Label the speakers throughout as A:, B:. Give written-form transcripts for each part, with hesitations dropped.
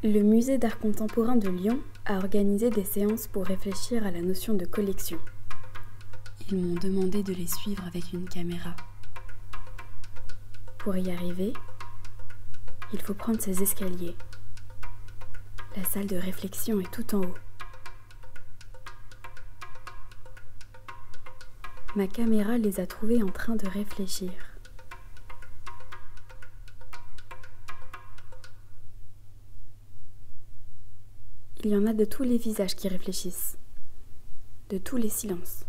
A: Le musée d'art contemporain de Lyon a organisé des séances pour réfléchir à la notion de collection. Ils m'ont demandé de les suivre avec une caméra. Pour y arriver, il faut prendre ces escaliers. La salle de réflexion est tout en haut. Ma caméra les a trouvés en train de réfléchir. Il y en a de tous les visages qui réfléchissent, de tous les silences.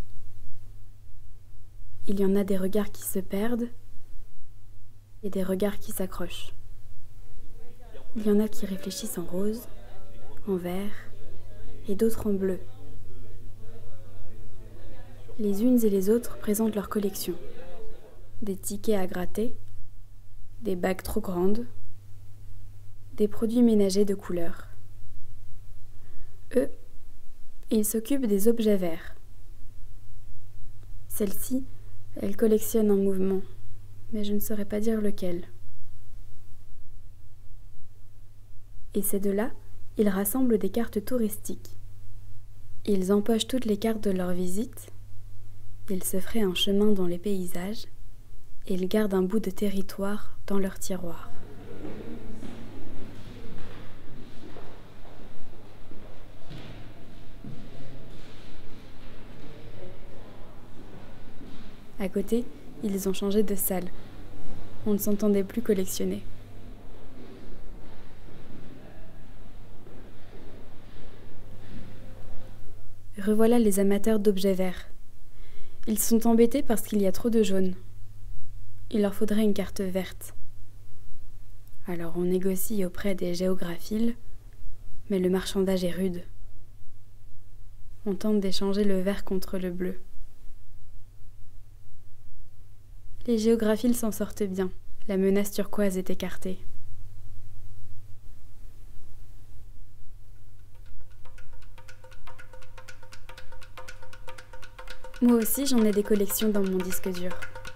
A: Il y en a des regards qui se perdent et des regards qui s'accrochent. Il y en a qui réfléchissent en rose, en vert et d'autres en bleu. Les unes et les autres présentent leur collection. Des tickets à gratter, des bagues trop grandes, des produits ménagers de couleurs. Eux, ils s'occupent des objets verts. Celle-ci, elle collectionne un mouvement, mais je ne saurais pas dire lequel. Et ces deux-là, ils rassemblent des cartes touristiques. Ils empochent toutes les cartes de leur visite, ils se fraient un chemin dans les paysages, et ils gardent un bout de territoire dans leur tiroir. À côté, ils ont changé de salle. On ne s'entendait plus collectionner. Revoilà les amateurs d'objets verts. Ils sont embêtés parce qu'il y a trop de jaune. Il leur faudrait une carte verte. Alors on négocie auprès des géographiles, mais le marchandage est rude. On tente d'échanger le vert contre le bleu. Les géographiles s'en sortent bien. La menace turquoise est écartée. Moi aussi, j'en ai des collections dans mon disque dur.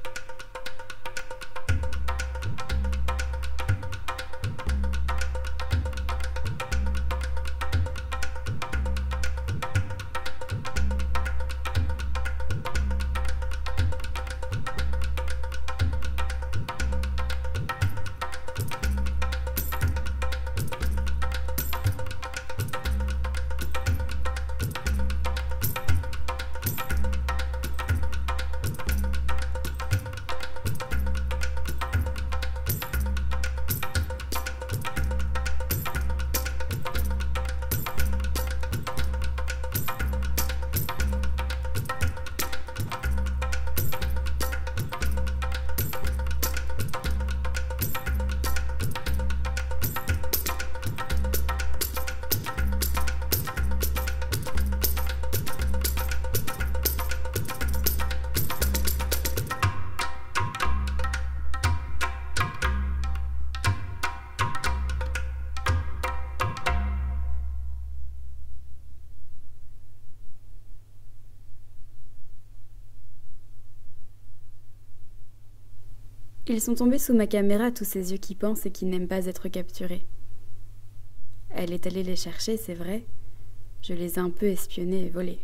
A: Ils sont tombés sous ma caméra, tous ces yeux qui pensent et qui n'aiment pas être capturés. Elle est allée les chercher, c'est vrai. Je les ai un peu espionnés et volés.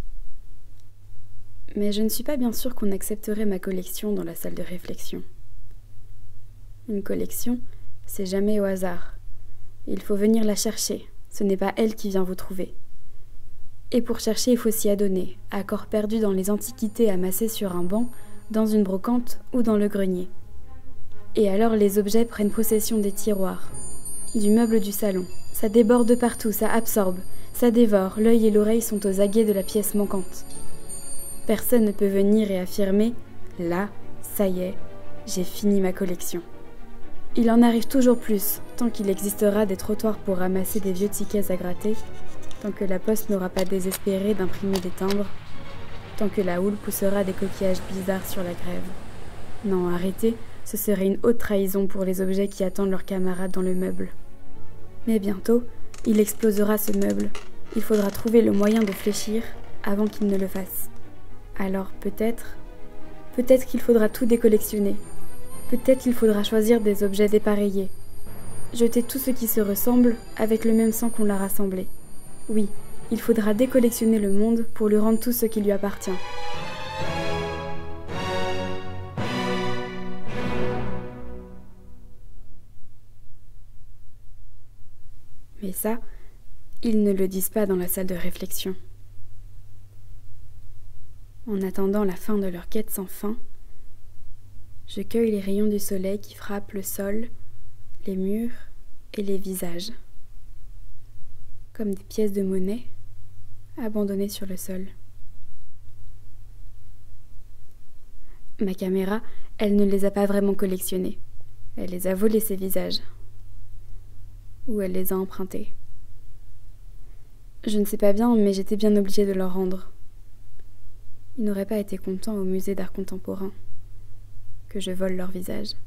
A: Mais je ne suis pas bien sûre qu'on accepterait ma collection dans la salle de réflexion. Une collection, c'est jamais au hasard. Il faut venir la chercher, ce n'est pas elle qui vient vous trouver. Et pour chercher, il faut s'y adonner, à corps perdu dans les antiquités amassées sur un banc, dans une brocante ou dans le grenier. Et alors les objets prennent possession des tiroirs, du meuble du salon. Ça déborde partout, ça absorbe, ça dévore, l'œil et l'oreille sont aux aguets de la pièce manquante. Personne ne peut venir et affirmer « Là, ça y est, j'ai fini ma collection ». Il en arrive toujours plus, tant qu'il existera des trottoirs pour ramasser des vieux tickets à gratter, tant que la poste n'aura pas désespéré d'imprimer des timbres, tant que la houle poussera des coquillages bizarres sur la grève. Non, arrêtez, ce serait une haute trahison pour les objets qui attendent leurs camarades dans le meuble. Mais bientôt, il explosera ce meuble. Il faudra trouver le moyen de fléchir avant qu'il ne le fasse. Alors peut-être qu'il faudra tout décollectionner. Peut-être qu'il faudra choisir des objets dépareillés. jeter tout ce qui se ressemble avec le même sang qu'on l'a rassemblé. Oui, il faudra décollectionner le monde pour lui rendre tout ce qui lui appartient. Mais ça, ils ne le disent pas dans la salle de réflexion. En attendant la fin de leur quête sans fin, je cueille les rayons du soleil qui frappent le sol, les murs et les visages, comme des pièces de monnaie abandonnées sur le sol. Ma caméra, elle ne les a pas vraiment collectionnés. Elle les a volés, ces visages. Ou elle les a empruntés. Je ne sais pas bien, mais j'étais bien obligée de leur rendre. Ils n'auraient pas été contents au musée d'art contemporain que je vole leurs visages.